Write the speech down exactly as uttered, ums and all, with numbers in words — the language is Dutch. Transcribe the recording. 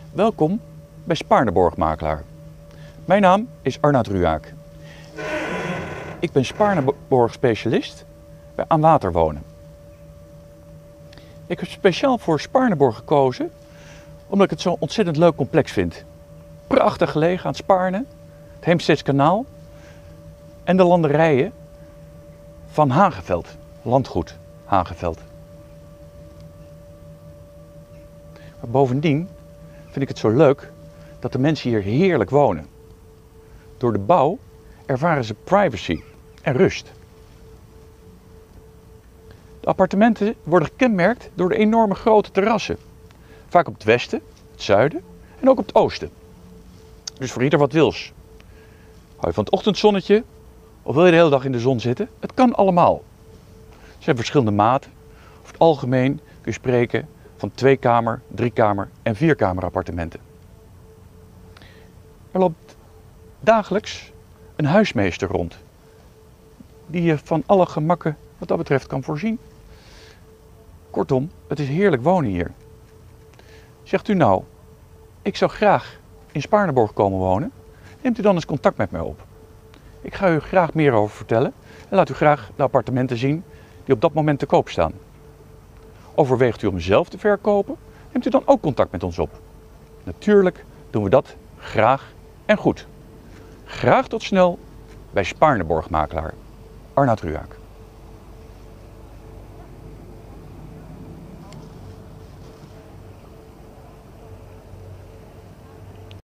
Welkom bij Spaarneborg-makelaar. Mijn naam is Arnoud Ruaak. Ik ben Spaarneborg-specialist bij Aan Water Wonen. Ik heb speciaal voor Spaarneborg gekozen omdat ik het zo'n ontzettend leuk complex vind. Prachtig gelegen aan het Spaarne, het Heemsteeds kanaal en de landerijen van Hageveld, landgoed Hageveld. Maar bovendien vind ik het zo leuk dat de mensen hier heerlijk wonen. Door de bouw ervaren ze privacy en rust. De appartementen worden gekenmerkt door de enorme grote terrassen. Vaak op het westen, het zuiden en ook op het oosten. Dus voor ieder wat wils. Hou je van het ochtendzonnetje of wil je de hele dag in de zon zitten? Het kan allemaal. Er zijn verschillende maten. Over het algemeen kun je spreken van tweekamer, driekamer en vierkamer appartementen. Er loopt dagelijks een huismeester rond, die je van alle gemakken wat dat betreft kan voorzien. Kortom, het is heerlijk wonen hier. Zegt u nou, ik zou graag in Spaarneborg komen wonen, neemt u dan eens contact met mij op. Ik ga u graag meer over vertellen en laat u graag de appartementen zien die op dat moment te koop staan. Overweegt u om zelf te verkopen, neemt u dan ook contact met ons op. Natuurlijk doen we dat graag en goed. Graag tot snel bij Spaarneborg-makelaar. Arnoud Ruaak.